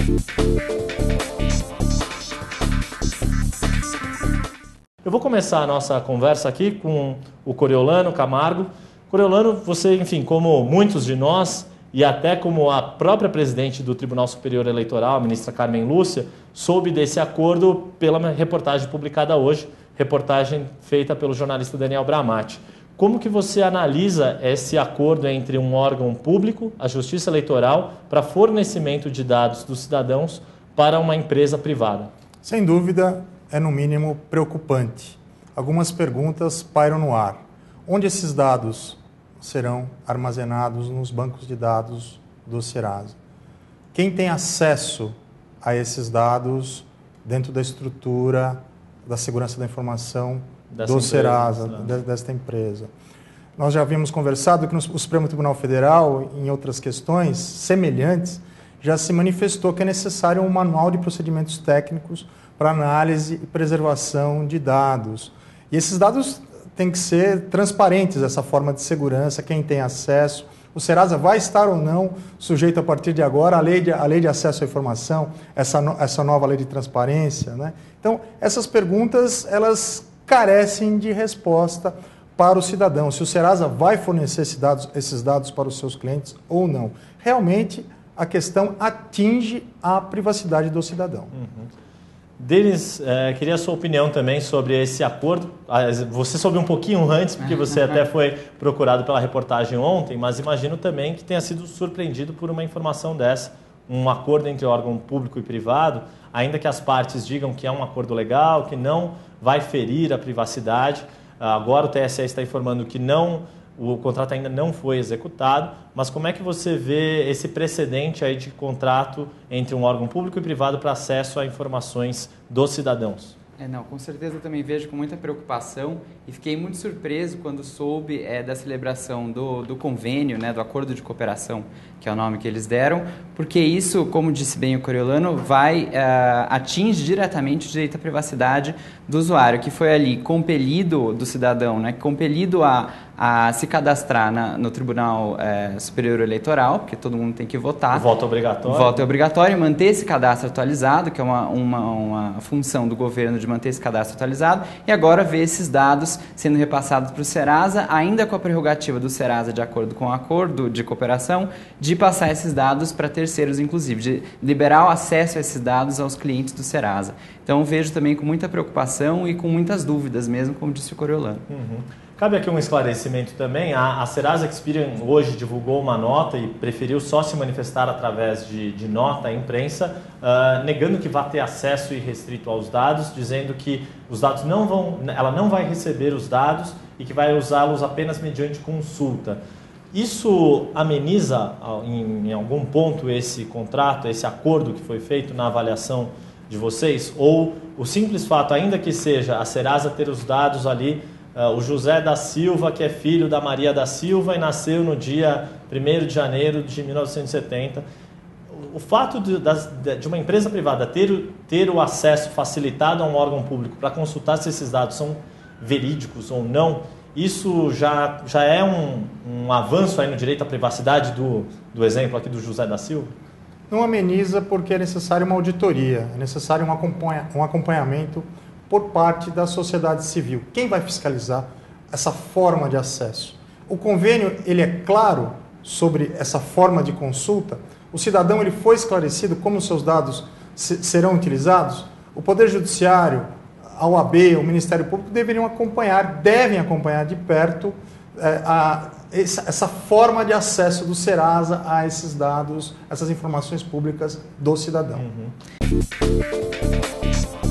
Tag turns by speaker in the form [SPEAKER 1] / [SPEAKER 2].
[SPEAKER 1] Eu vou começar a nossa conversa aqui com o Coriolano Camargo. Coriolano, você, enfim, como muitos de nós, e até como a própria presidente do Tribunal Superior Eleitoral, a ministra Carmen Lúcia, soube desse acordo pela reportagem publicada hoje, reportagem feita pelo jornalista Daniel Bramati. Como que você analisa esse acordo entre um órgão público, a Justiça Eleitoral, para fornecimento de dados dos cidadãos para uma empresa privada?
[SPEAKER 2] Sem dúvida, é no mínimo preocupante. Algumas perguntas pairam no ar. Onde esses dados serão armazenados nos bancos de dados do Serasa? Quem tem acesso a esses dados dentro da estrutura da segurança da informação do Serasa, desta empresa? Nós já havíamos conversado que o Supremo Tribunal Federal, em outras questões semelhantes, já se manifestou que é necessário um manual de procedimentos técnicos para análise e preservação de dados. E esses dados têm que ser transparentes, essa forma de segurança, quem tem acesso. O Serasa vai estar ou não sujeito, a partir de agora, à lei de acesso à informação, essa nova lei de transparência, né? Então, essas perguntas, elas carecem de resposta para o cidadão. Se o Serasa vai fornecer esses dados para os seus clientes ou não. Realmente, a questão atinge a privacidade do cidadão.
[SPEAKER 1] Denis, queria a sua opinião também sobre esse acordo. Você soube um pouquinho antes, porque você até foi procurado pela reportagem ontem, mas imagino também que tenha sido surpreendido por uma informação dessa, um acordo entre órgão público e privado, ainda que as partes digam que é um acordo legal, que não vai ferir a privacidade. Agora o TSE está informando que o contrato ainda não foi executado, mas como é que você vê esse precedente aí de contrato entre um órgão público e privado para acesso a informações dos cidadãos?
[SPEAKER 3] Com certeza eu também vejo com muita preocupação e fiquei muito surpreso quando soube da celebração do convênio, do acordo de cooperação, que é o nome que eles deram, porque isso, como disse bem o Coriolano, atinge diretamente o direito à privacidade do usuário, que foi ali compelido do cidadão, compelido a se cadastrar no Tribunal Superior Eleitoral, porque todo mundo tem que votar.
[SPEAKER 1] O voto obrigatório.
[SPEAKER 3] O voto é obrigatório, manter esse cadastro atualizado, que é uma função do governo de manter esse cadastro atualizado, e agora ver esses dados sendo repassados para o Serasa, ainda com a prerrogativa do Serasa, de acordo com o acordo de cooperação, de passar esses dados para terceiros, inclusive, de liberar o acesso a esses dados aos clientes do Serasa. Então, vejo também com muita preocupação e com muitas dúvidas mesmo, como disse o Coriolano.
[SPEAKER 1] Cabe aqui um esclarecimento também. A Serasa Experian hoje divulgou uma nota e preferiu só se manifestar através de nota à imprensa, negando que vai ter acesso irrestrito aos dados, dizendo que os dados ela não vai receber os dados e que vai usá-los apenas mediante consulta. Isso ameniza em algum ponto esse contrato, esse acordo que foi feito na avaliação de vocês? Ou o simples fato, ainda que seja a Serasa ter os dados ali, o José da Silva, que é filho da Maria da Silva e nasceu no dia 1º de janeiro de 1970. O fato de uma empresa privada ter o acesso facilitado a um órgão público para consultar se esses dados são verídicos ou não, isso já é um avanço aí no direito à privacidade do exemplo aqui do José da Silva?
[SPEAKER 2] Não ameniza porque é necessário uma auditoria, é necessário um acompanhamento por parte da sociedade civil. Quem vai fiscalizar essa forma de acesso? O convênio, ele é claro sobre essa forma de consulta? O cidadão, ele foi esclarecido como os seus dados serão utilizados? O Poder Judiciário, a OAB, o Ministério Público devem acompanhar de perto essa forma de acesso do Serasa a esses dados, essas informações públicas do cidadão.